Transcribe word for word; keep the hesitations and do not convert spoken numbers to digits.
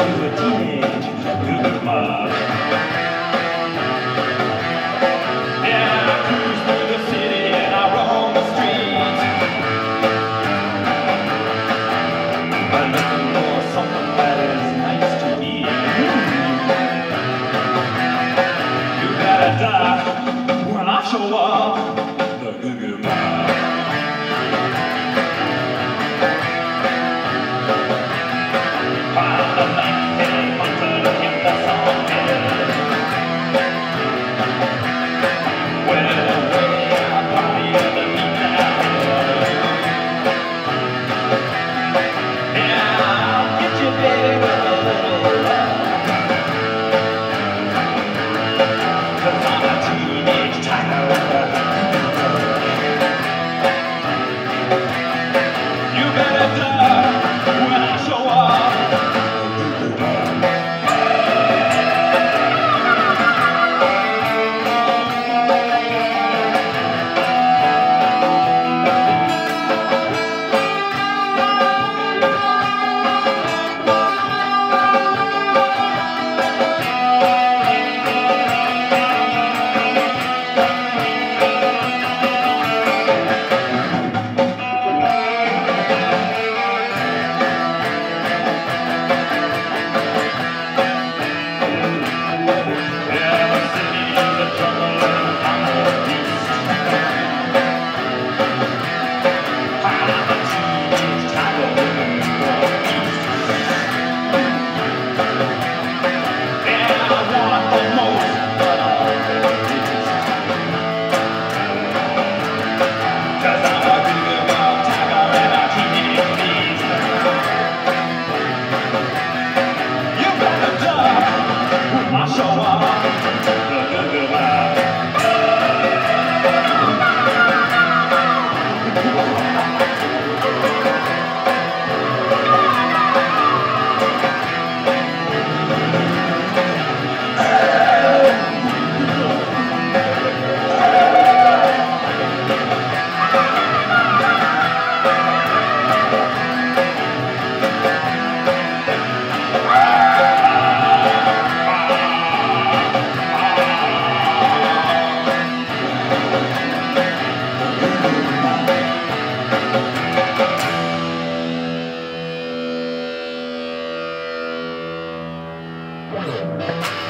to a teenage Goo Goo Muck. Yeah, I cruise through the city and I roam the streets. I'm looking for something that is nice to eat. You gotta die when I show up, the Goo Goo Muck. Thank you.